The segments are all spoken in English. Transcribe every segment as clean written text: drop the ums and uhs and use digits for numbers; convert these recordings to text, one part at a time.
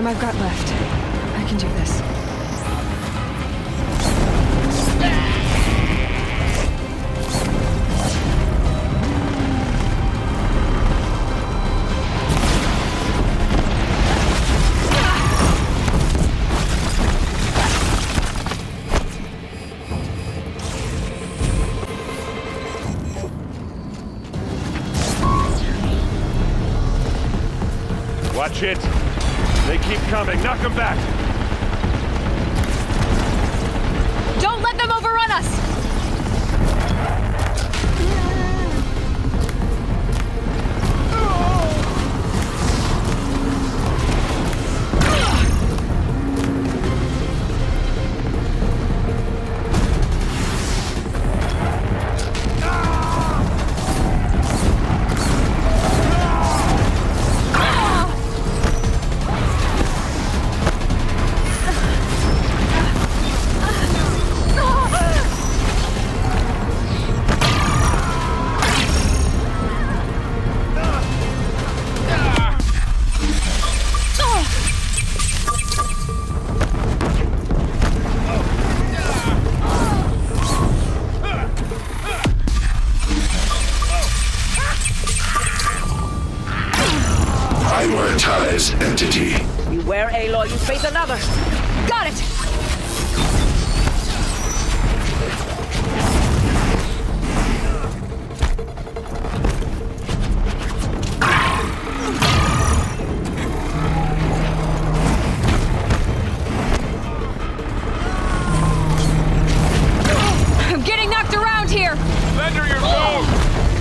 I've got left. I can do this. Watch it! They keep coming. Knock them back! Don't let them overrun us! Prioritize entity. Beware, Aloy, you face another. Got it! I'm getting knocked around here! Surrender your food!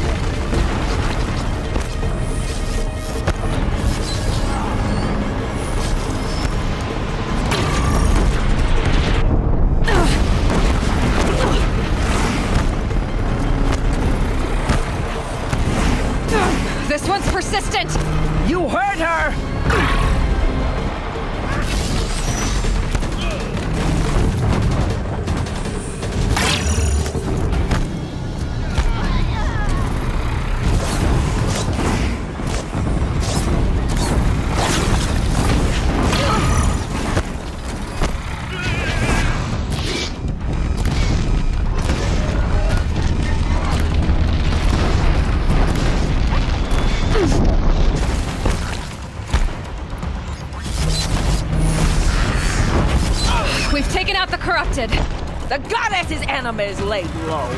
This one's persistent! You heard her! We've taken out the corrupted. The goddess's enemy is laid low.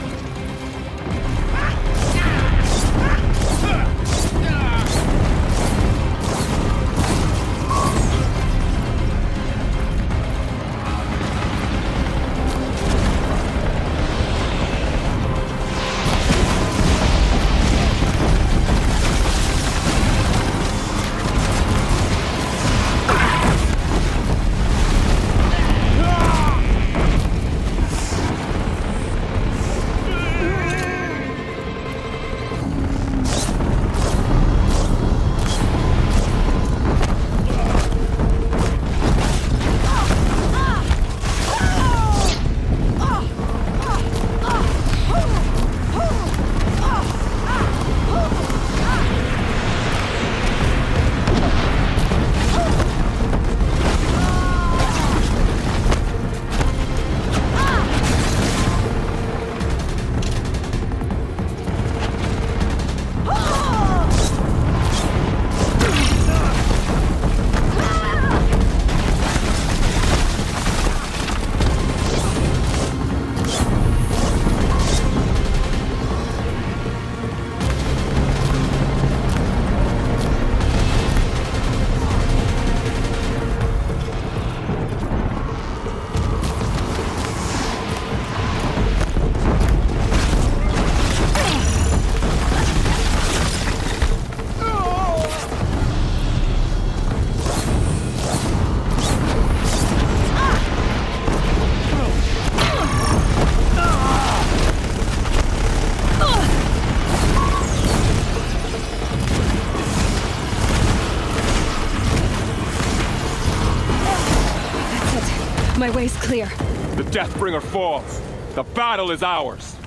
My way's clear. The Deathbringer falls. The battle is ours.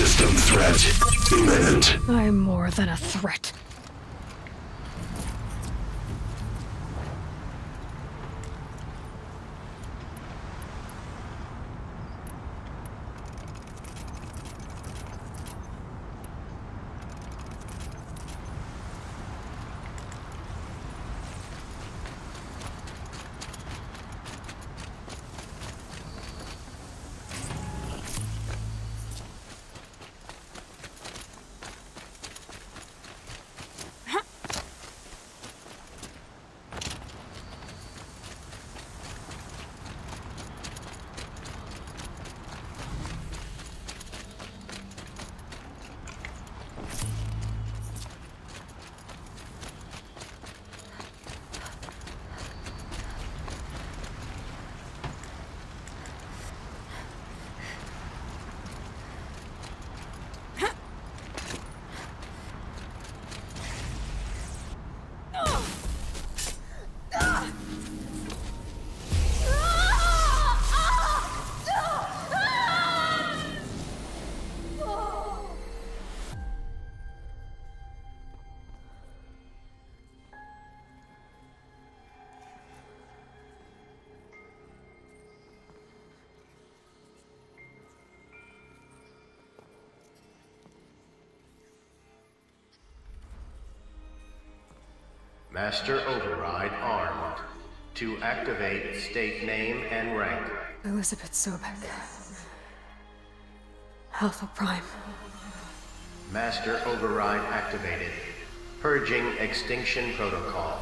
System threat imminent. I'm more than a threat. Master Override armed. To activate, state name and rank. Elizabeth Sobek. Alpha Prime. Master Override activated. Purging Extinction Protocol.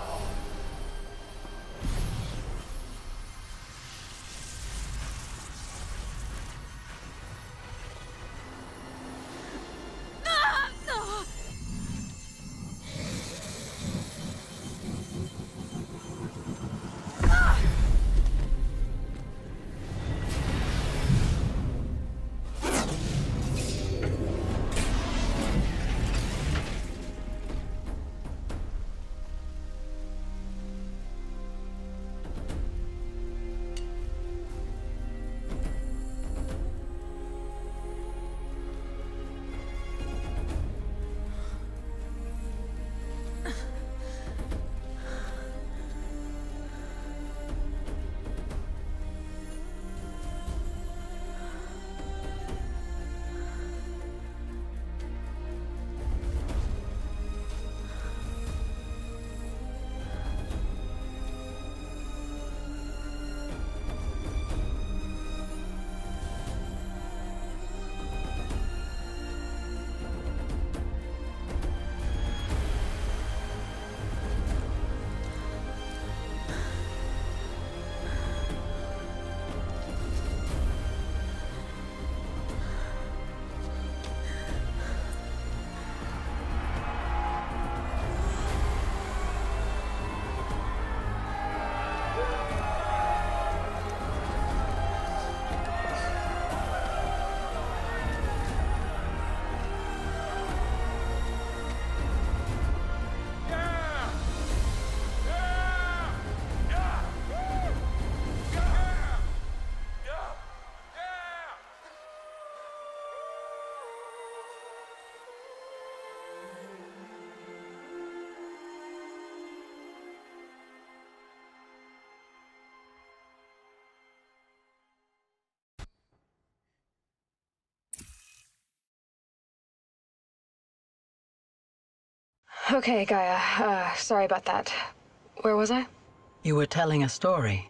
Okay, Gaia. Sorry about that. Where was I? You were telling a story.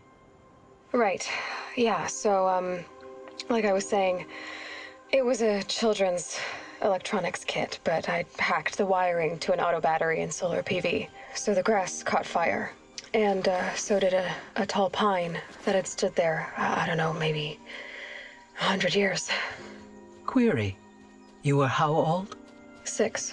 Right. Yeah, so, like I was saying, it was a children's electronics kit, but I hacked the wiring to an auto battery and solar PV. So the grass caught fire. And, so did a tall pine that had stood there, I don't know, maybe 100 years. Query. You were how old? 6.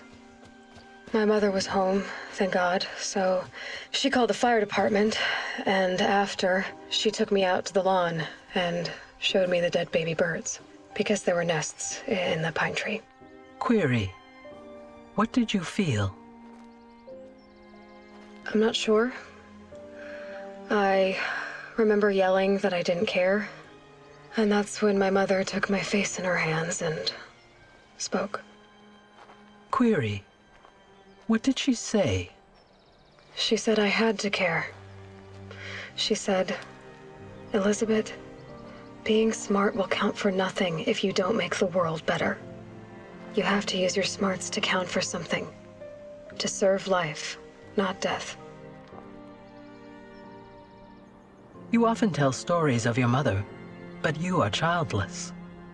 My mother was home, thank God, so she called the fire department, and after, she took me out to the lawn and showed me the dead baby birds, because there were nests in the pine tree. Query. What did you feel? I'm not sure. I remember yelling that I didn't care, and that's when my mother took my face in her hands and spoke. Query. What did she say? She said I had to care. She said, Elizabeth, being smart will count for nothing if you don't make the world better. You have to use your smarts to count for something. To serve life, not death. You often tell stories of your mother, but you are childless.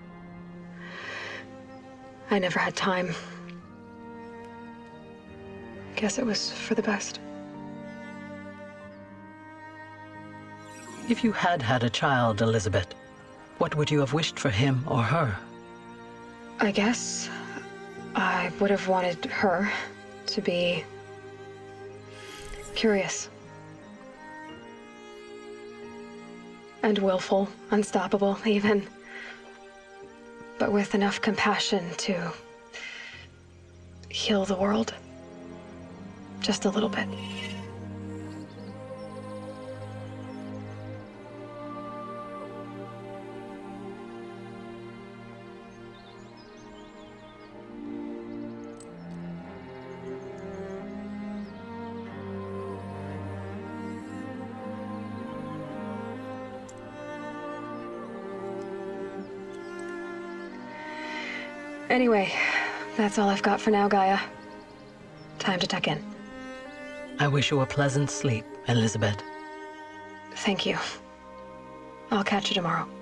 I never had time. Guess it was for the best. If you had had a child, Elizabeth, what would you have wished for him or her? I guess I would have wanted her to be curious. And willful, unstoppable, even. But with enough compassion to heal the world. Just a little bit. Anyway, that's all I've got for now, Gaia. Time to tuck in. I wish you a pleasant sleep, Elizabeth. Thank you. I'll catch you tomorrow.